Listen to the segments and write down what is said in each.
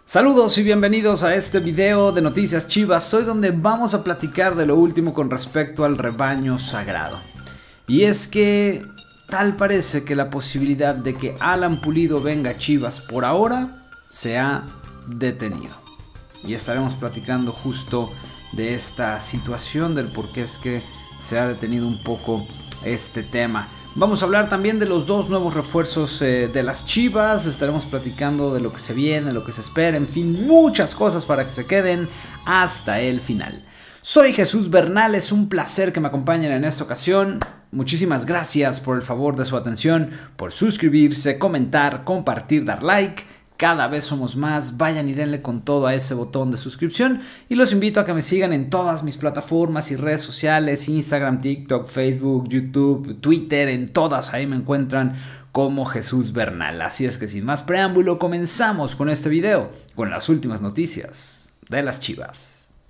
Saludos y bienvenidos a este video de Noticias Chivas, hoy donde vamos a platicar de lo último con respecto al rebaño sagrado. Y es que tal parece que la posibilidad de que Alan Pulido venga a Chivas por ahora se ha detenido. Y estaremos platicando justo de esta situación, del por qué es que se ha detenido un poco este tema. Vamos a hablar también de los dos nuevos refuerzos de las Chivas, estaremos platicando de lo que se viene, de lo que se espera, en fin, muchas cosas para que se queden hasta el final. Soy Jesús Bernal, es un placer que me acompañen en esta ocasión. Muchísimas gracias por el favor de su atención, por suscribirse, comentar, compartir, dar like. Cada vez somos más, vayan y denle con todo a ese botón de suscripción y los invito a que me sigan en todas mis plataformas y redes sociales, Instagram, TikTok, Facebook, YouTube, Twitter, en todas ahí me encuentran como Jesús Bernal. Así es que sin más preámbulo comenzamos con este video, con las últimas noticias de las Chivas.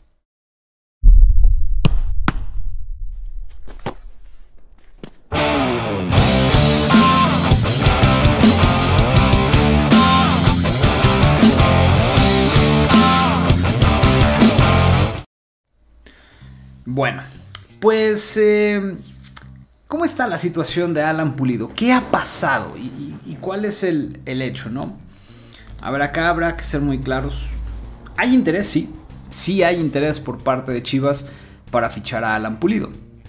Bueno, pues, ¿cómo está la situación de Alan Pulido? ¿Qué ha pasado? ¿Y cuál es el hecho, no? A ver, acá habrá que ser muy claros. ¿Hay interés? Sí. Sí hay interés por parte de Chivas para fichar a Alan Pulido.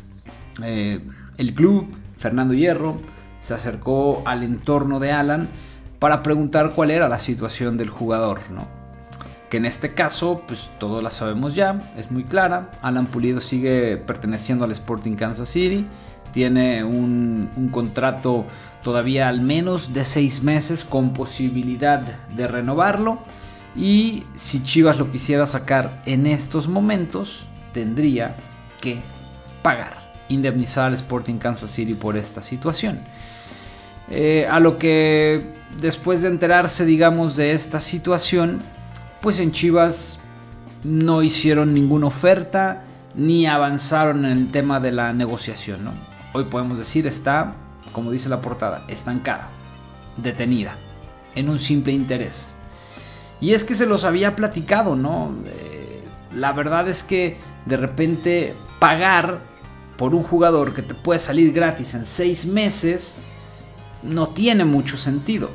El club, Fernando Hierro, se acercó al entorno de Alan para preguntar cuál era la situación del jugador, ¿no? Que en este caso, pues todos la sabemos ya, es muy clara. Alan Pulido sigue perteneciendo al Sporting Kansas City, tiene un contrato todavía al menos de 6 meses con posibilidad de renovarlo. Y si Chivas lo quisiera sacar en estos momentos, tendría que pagar, indemnizar al Sporting Kansas City por esta situación. A lo que después de enterarse, digamos, de esta situación, pues en Chivas no hicieron ninguna oferta ni avanzaron en el tema de la negociación, ¿no? Hoy podemos decir está, como dice la portada, estancada, detenida, en un simple interés. Y es que se los había platicado, ¿no? La verdad es que de repente pagar por un jugador que te puede salir gratis en 6 meses no tiene mucho sentido.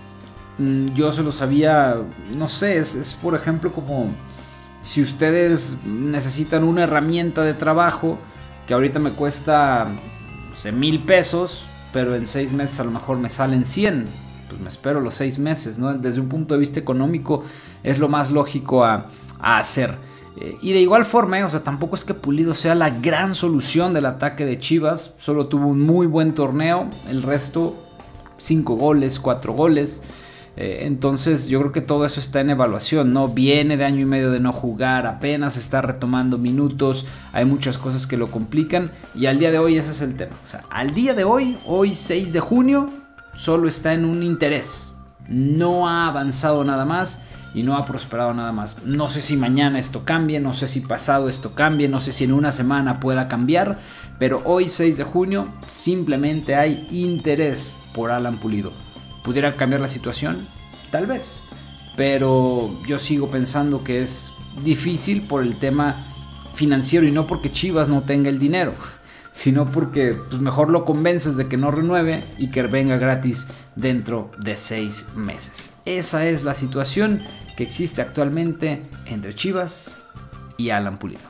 Yo se los había, no sé, es por ejemplo como si ustedes necesitan una herramienta de trabajo que ahorita me cuesta, no sé, 1,000 pesos, pero en 6 meses a lo mejor me salen 100, pues me espero los 6 meses, ¿no? Desde un punto de vista económico es lo más lógico a hacer. Y de igual forma, o sea, tampoco es que Pulido sea la gran solución del ataque de Chivas, solo tuvo un muy buen torneo, el resto 5 goles, 4 goles. Entonces yo creo que todo eso está en evaluación, ¿no? Viene de año y medio de no jugar, apenas está retomando minutos, hay muchas cosas que lo complican y al día de hoy ese es el tema. O sea, al día de hoy 6 de junio, solo está en un interés, no ha avanzado nada más y no ha prosperado nada más. No sé si mañana esto cambie, no sé si pasado esto cambie, no sé si en una semana pueda cambiar, pero hoy 6 de junio simplemente hay interés por Alan Pulido. ¿Pudiera cambiar la situación? Tal vez. Pero yo sigo pensando que es difícil por el tema financiero y no porque Chivas no tenga el dinero, sino porque pues, mejor lo convences de que no renueve y que venga gratis dentro de 6 meses. Esa es la situación que existe actualmente entre Chivas y Alan Pulido.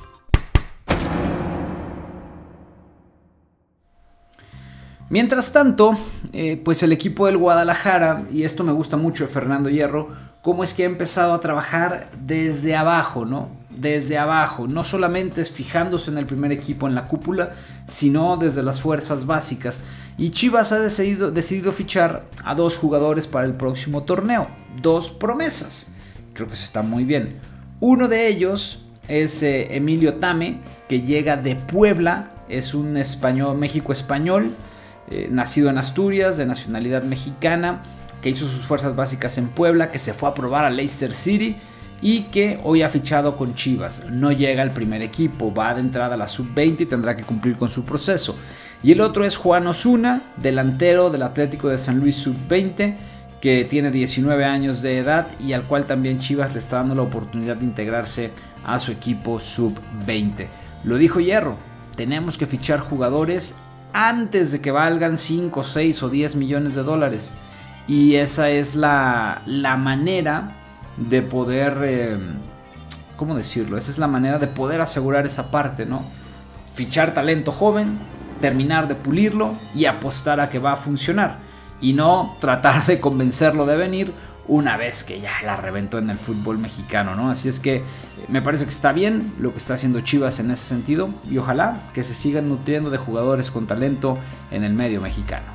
Mientras tanto, pues el equipo del Guadalajara, y esto me gusta mucho de Fernando Hierro, cómo es que ha empezado a trabajar desde abajo, ¿no? Desde abajo, no solamente es fijándose en el primer equipo, en la cúpula, sino desde las fuerzas básicas. Y Chivas ha decidido fichar a 2 jugadores para el próximo torneo, 2 promesas. Creo que eso está muy bien. Uno de ellos es Emilio Tame, que llega de Puebla, es un español, México-español, nacido en Asturias, de nacionalidad mexicana, que hizo sus fuerzas básicas en Puebla, que se fue a probar a Leicester City y que hoy ha fichado con Chivas. No llega al primer equipo, va de entrada a la sub-20 y tendrá que cumplir con su proceso. Y el otro es Juan Osuna, delantero del Atlético de San Luis sub-20, que tiene 19 años de edad y al cual también Chivas le está dando la oportunidad de integrarse a su equipo sub-20. Lo dijo Hierro, tenemos que fichar jugadores antes de que valgan 5, 6 o 10 millones de dólares. Y esa es la manera de poder, ¿cómo decirlo? Esa es la manera de poder asegurar esa parte, ¿no? Fichar talento joven, terminar de pulirlo y apostar a que va a funcionar. Y no tratar de convencerlo de venir una vez que ya la reventó en el fútbol mexicano, ¿no? Así es que me parece que está bien lo que está haciendo Chivas en ese sentido. Y ojalá que se sigan nutriendo de jugadores con talento en el medio mexicano.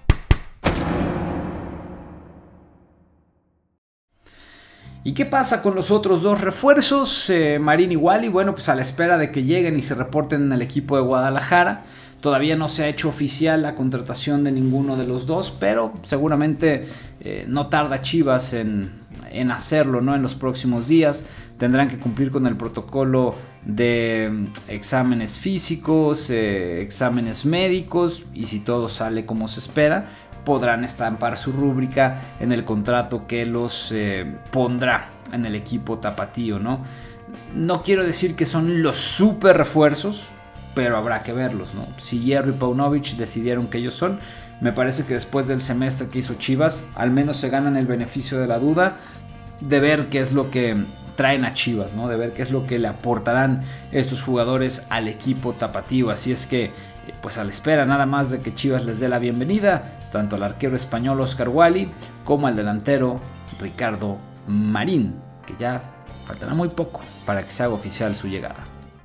¿Y qué pasa con los otros dos refuerzos? Marín igual, y bueno, pues a la espera de que lleguen y se reporten en el equipo de Guadalajara. Todavía no se ha hecho oficial la contratación de ninguno de los dos, pero seguramente no tarda Chivas en hacerlo, ¿no? En los próximos días tendrán que cumplir con el protocolo de exámenes físicos, exámenes médicos, y si todo sale como se espera, podrán estampar su rúbrica en el contrato que los pondrá en el equipo tapatío, ¿no? No quiero decir que son los super refuerzos, pero habrá que verlos, ¿no? Si Hierro y Paunovic decidieron que ellos son, me parece que después del semestre que hizo Chivas, al menos se ganan el beneficio de la duda de ver qué es lo que traen a Chivas, ¿no? De ver qué es lo que le aportarán estos jugadores al equipo tapatío. Así es que, pues a la espera nada más de que Chivas les dé la bienvenida, tanto al arquero español Oscar Wally como al delantero Ricardo Marín, que ya faltará muy poco para que se haga oficial su llegada.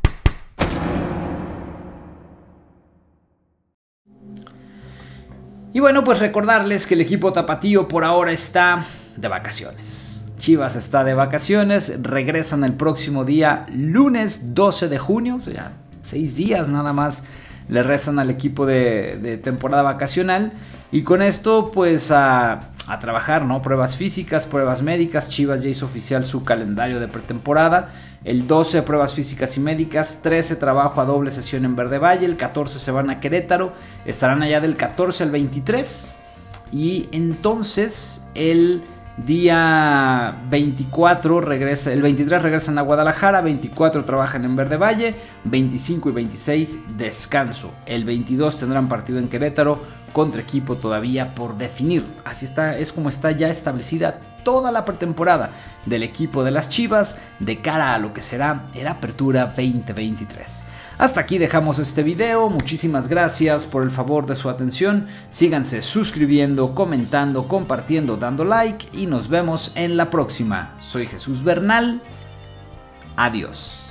Y bueno, pues recordarles que el equipo tapatío por ahora está de vacaciones. Chivas está de vacaciones, regresan el próximo día, lunes 12 de junio, o sea, 6 días nada más le restan al equipo de temporada vacacional. Y con esto pues a trabajar, ¿no? Pruebas físicas, pruebas médicas. Chivas ya hizo oficial su calendario de pretemporada. El 12 pruebas físicas y médicas, 13 trabajo a doble sesión en Verde Valle, el 14 se van a Querétaro, estarán allá del 14 al 23 y entonces el día 24 regresa, el 23 regresan a Guadalajara, 24 trabajan en Verde Valle, 25 y 26 descanso. El 22 tendrán partido en Querétaro contra equipo todavía por definir. Así está, es como está ya establecida toda la pretemporada del equipo de las Chivas de cara a lo que será el Apertura 2023. Hasta aquí dejamos este video, muchísimas gracias por el favor de su atención, síganse suscribiendo, comentando, compartiendo, dando like y nos vemos en la próxima. Soy Jesús Bernal, adiós.